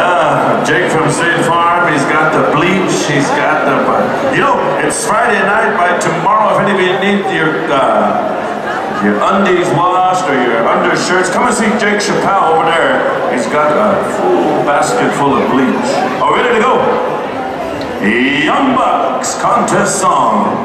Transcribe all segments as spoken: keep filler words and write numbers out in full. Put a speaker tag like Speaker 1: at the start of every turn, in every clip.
Speaker 1: Yeah, Jake from State Farm, he's got the bleach, he's got the, uh, you know, it's Friday night. By tomorrow, if any of you need your, uh, your undies washed or your undershirts, come and see Jake Chappelle over there. He's got a full basket full of bleach. Oh, ready to go? Young Bucks contest song.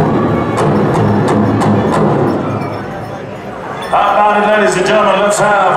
Speaker 1: Ladies and gentlemen, let's have